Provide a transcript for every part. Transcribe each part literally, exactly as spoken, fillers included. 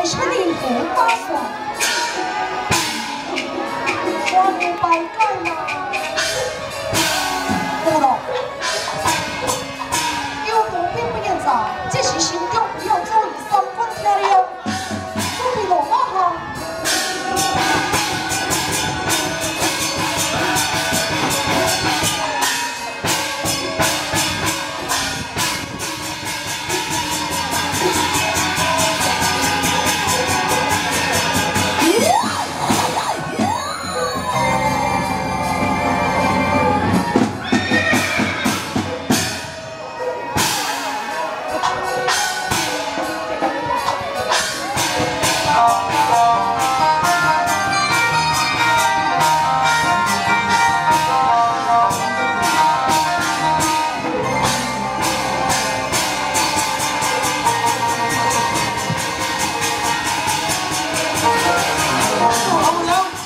是灵魂发爽，我不白干嘛？不咯，有毒并不严重，这是心中不要注意三分天了，注意落马哈。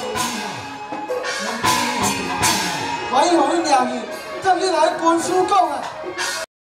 我以后你两日，这你来官书讲啊！